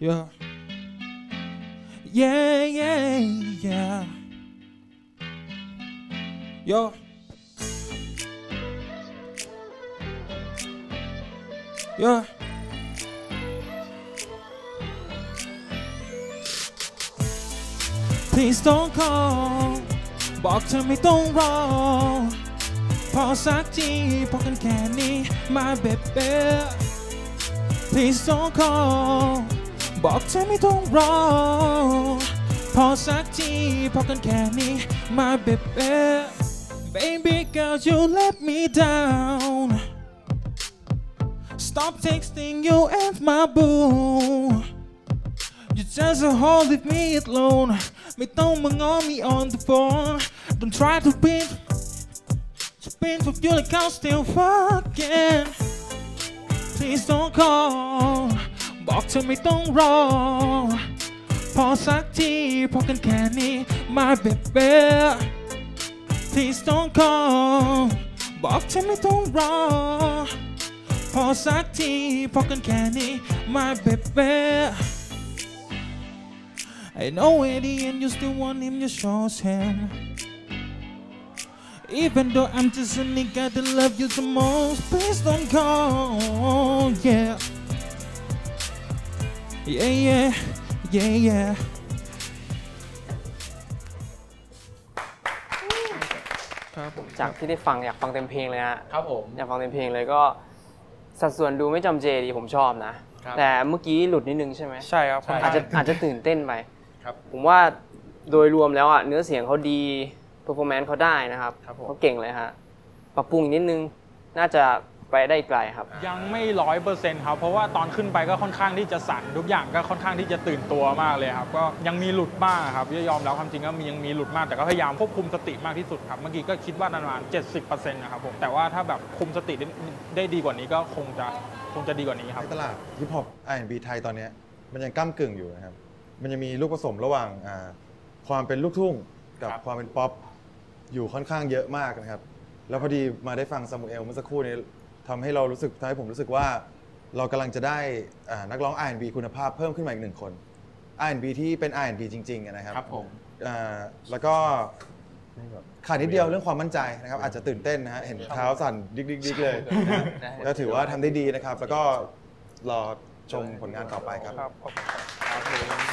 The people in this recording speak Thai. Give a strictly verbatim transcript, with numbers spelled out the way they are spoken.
yeah yeah yeah yeah yo yeah Please don't call บอกเธอไม่ต้องรอพอสักทีพอกันแค่นี้ my baby Please don't call บอกเธอไม่ต้องรอพอสักทีพอกันแค่นี้ my baby Baby girl you let me down Stop texting you and my boo You just hold leave me alone ไม่ต้องมาง้อ me on the phone Don't try to win Spin for you like I'm still fucking Please don't call บอกเธอไม่ต้องรอพอสักทีพอกันแค่นี้ my baby Please don't call บอกเธอไม่ต้องรอพอสักทีพอกันแค่นี้ my baby I know at the end you still want him, you chose him Even though I'm just a nigga that love you the most Please don't call, yeah Yeah, yeah, yeah, yeah ครับจากที่ได้ฟังอยากฟังเต็มเพลงเลยฮะครับผมอยากฟังเต็มเพลงเลยก็สัดส่วนดูไม่จำเจดีผมชอบนะแต่เมื่อกี้หลุดนิดนึงใช่ไหมใช่ครับอาจจะอาจจะตื่นเต้นไปครับผมว่าโดยรวมแล้วอ่ะเนื้อเสียงเขาดีเพอร์ฟอร์แมนซ์เขาได้นะครับเขาเก่งเลยฮะปรับปรุงนิดนึงน่าจะไปได้ไกลครับยังไม่ร้อยเปอร์เซ็นต์ครับเพราะว่าตอนขึ้นไปก็ค่อนข้างที่จะสั่นทุกอย่างก็ค่อนข้างที่จะตื่นตัวมากเลยครับก็ยังมีหลุดบ้างครับยอมแล้วความจริงก็มียังมีหลุดมากแต่ก็พยายามควบคุมสติมากที่สุดครับเมื่อกี้ก็คิดว่าประมาณ เจ็ดสิบเปอร์เซ็นต์ นะครับผมแต่ว่าถ้าแบบคุมสติได้ดีกว่านี้ก็คงจะคงจะดีกว่านี้ครับในตลาดฮิปฮอป อาร์ แอนด์ บี ไทยตอนนี้มันยังก้ำกึ่งอยู่นะครับมันจะมีลูกผสมระหว่างความเป็นลูกทุ่งกับความเป็นป๊อปอยู่ค่อนข้างเยอะมากนะครับแล้วพอดีมาได้ฟังซามูเอลเมื่อสักครู่นี้ทำให้เรารู้สึกทำให้ผมรู้สึกว่าเรากำลังจะได้นักร้อง อาร์ แอนด์ บี คุณภาพเพิ่มขึ้นมาอีกหนึ่งคน อาร์ แอนด์ บี ที่เป็น อาร์ แอนด์ บี จริงๆนะครับครับผมแล้วก็ขาดนิดเดียวเรื่องความมั่นใจนะครับอาจจะตื่นเต้นนะฮะเห็นเท้าสั่นดิ๊กๆเลยก็ถือว่าทำได้ดีนะครับแล้วก็รอชมผลงานต่อไปครับ